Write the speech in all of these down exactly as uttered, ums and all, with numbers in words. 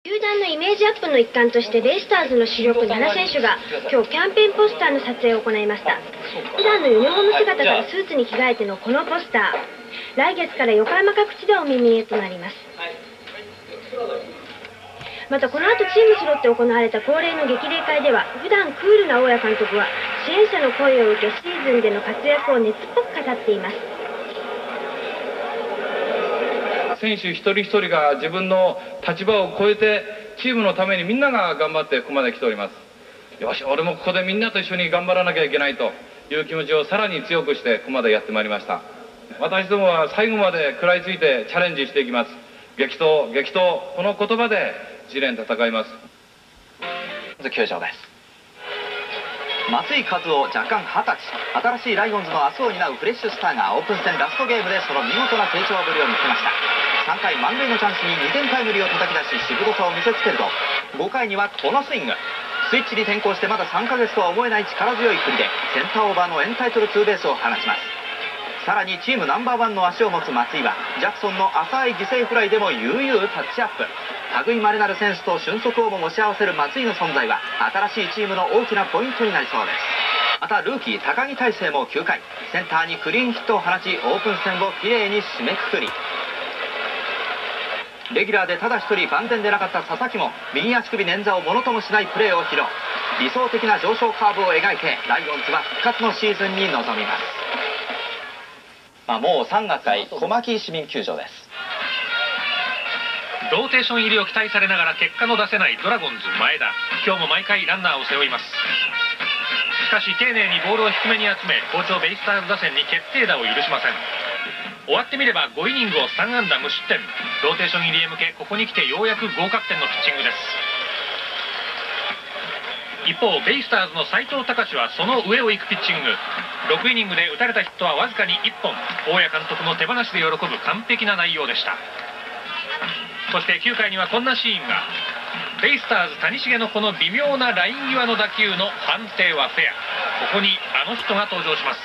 球団のイメージアップの一環としてベイスターズの主力なな選手が今日キャンペーンポスターの撮影を行いました。普段のユニフォーム姿からスーツに着替えてのこのポスター、来月から横浜各地でお目見えとなります。またこの後チーム揃って行われた恒例の激励会では、普段クールな大谷監督は支援者の声を受け、シーズンでの活躍を熱っぽく語っています。 選手一人一人が自分の立場を超えてチームのためにみんなが頑張ってここまで来ております。よし、俺もここでみんなと一緒に頑張らなきゃいけないという気持ちをさらに強くしてここまでやってまいりました。私どもは最後まで食らいついてチャレンジしていきます。激闘激闘、この言葉で試練戦います。 球場です。松井稼頭、若干はたち、新しいライオンズの明日を担うフレッシュスターがオープン戦ラストゲームでその見事な成長ぶりを見せました。さんかい満塁のチャンスににてんタイムリーを叩き出し、しぶとさを見せつけると、ごかいにはこのスイング。スイッチに転向してまださんかげつとは思えない力強い振りでセンターオーバーのエンタイトルツーベースを放ちます。さらにチームナンバーワンの足を持つ松井はジャクソンの浅い犠牲フライでも悠々タッチアップ。類いまれなるセンスと俊足をも持ち合わせる松井の存在は新しいチームの大きなポイントになりそうです。またルーキー高木大誠もきゅうかいセンターにクリーンヒットを放ち、オープン戦をきれいに締めくくり、レギュラーでただ一人万全でなかった佐々木も右足首捻挫をものともしないプレーを披露。理想的な上昇カーブを描いてライオンズは復活のシーズンに臨みます。まあ、もうさんがつかい小牧市民球場です。 ローテーション入りを期待されながら結果の出せないドラゴンズ前田、今日も毎回ランナーを背負います。しかし丁寧にボールを低めに集め、好調ベイスターズ打線に決定打を許しません。終わってみればごイニングをさん安打無失点、ローテーション入りへ向けここに来てようやく合格点のピッチングです。一方ベイスターズの斉藤隆はその上を行くピッチング。ろくイニングで打たれたヒットはわずかにいっぽん、大谷監督も手放しで喜ぶ完璧な内容でした。そしてきゅうかいにはこんなシーンが。ベイスターズ谷繁のこの微妙なライン際の打球の判定はフェア。ここにあの人が登場します。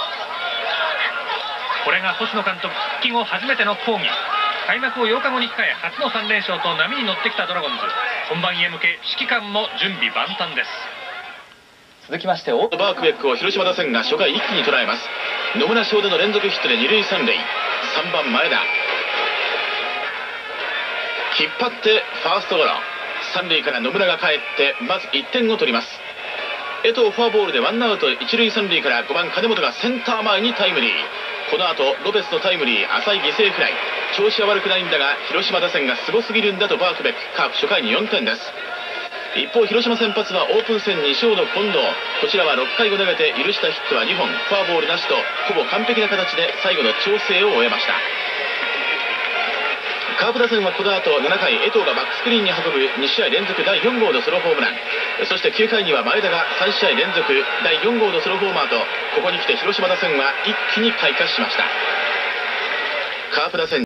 これが星野監督復帰後初めての抗議。開幕をようかごに控え初のさん連勝と波に乗ってきたドラゴンズ、本番へ向け指揮官も準備万端です。 続きましてオートバークベックを広島打線が初回一気に捉えます。野村翔での連続ヒットで二塁三塁、さんばん前田引っ張ってファーストゴロ、三塁から野村が帰ってまずいってんを取ります。江藤フォアボールでワンアウト一塁三塁からごばん金本がセンター前にタイムリー。この後ロペスのタイムリー、浅い犠牲フライ。調子は悪くないんだが広島打線がすごすぎるんだとバークベック、カープ初回によんてんです。一方広島先発はオープン戦に勝の近藤、こちらはろっかいを投げて許したヒットはにほん、フォアボールなしとほぼ完璧な形で最後の調整を終えました。カープ打線はこの後ななかい江藤がバックスクリーンに運ぶにしあい連続だいよん号のソロホームラン、そしてきゅうかいには前田がさんしあい連続だいよん号のソロホーマーと、ここに来て広島打線は一気に開花しました。カープ打線